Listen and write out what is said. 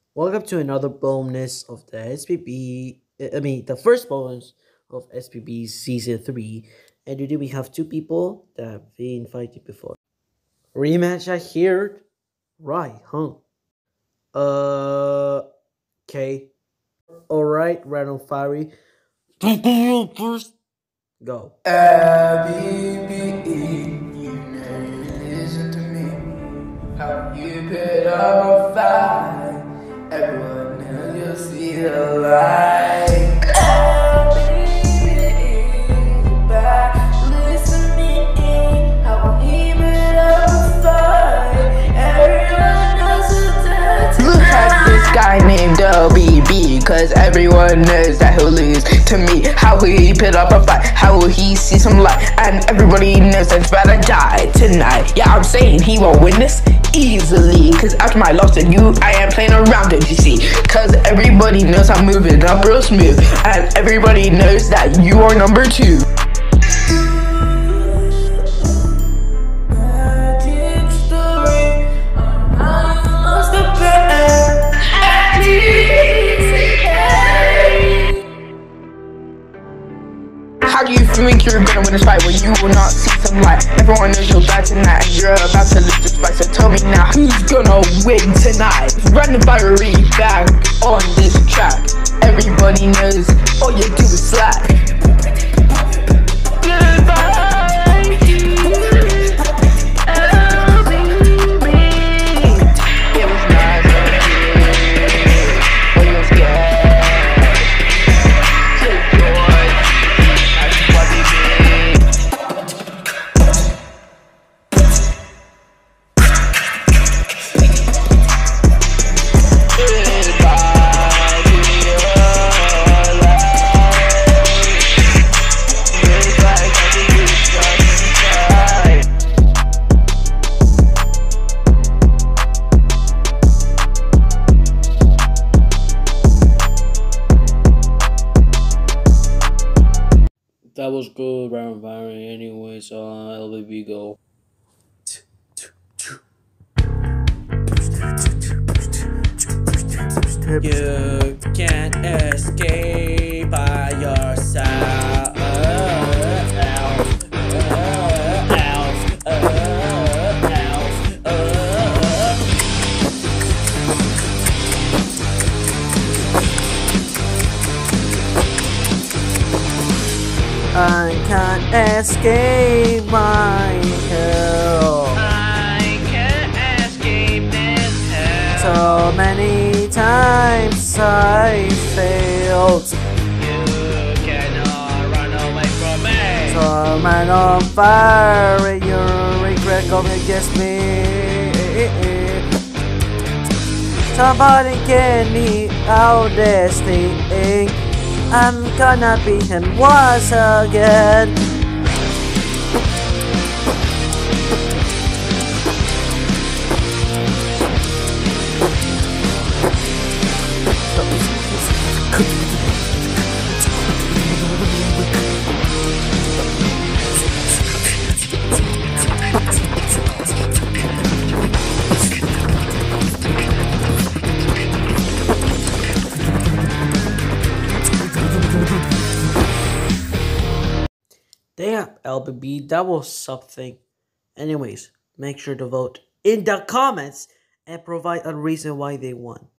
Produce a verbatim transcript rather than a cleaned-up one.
Welcome to another bonus of the S P B. I mean, the first bonus of S P B Season three. And today we have two people that we invited before. Rematch, I heard. Right, huh? Uh, okay. Alright, Random Fiery. First, go. Habibi, you never listen to me. How you put up a fight. Everyone knows you'll see the light. Habibi, but listen to me. How you put up a fight. Everyone knows you'll dance. Look at this guy named L B B, cause everyone knows that he'll lose to me. How will he put up a fight? How will he see some light? And everybody knows that's about to die tonight. Yeah, I'm saying he won't win this easily, cause after my loss to you, I am playing around it, you see. Cause everybody knows I'm moving up real smooth, and everybody knows that you are number two. How do you think you're gonna win this fight when you will not see some light? Everyone knows you'll die tonight and you're about to lose this fight. So tell me now, who's gonna win tonight? Random Fiery back on this track. Everybody knows all you do is slack. That was good, Random Fiery. Anyways, uh, L B B go. You can't escape by yourself. I can't escape my hell. I can't escape this hell. So many times I failed. You cannot run away from me. So man on fire, your regret going against me. Somebody get me out this thing. I'm gonna beat him once again. Damn, L B B, that was something. Anyways, make sure to vote in the comments and provide a reason why they won.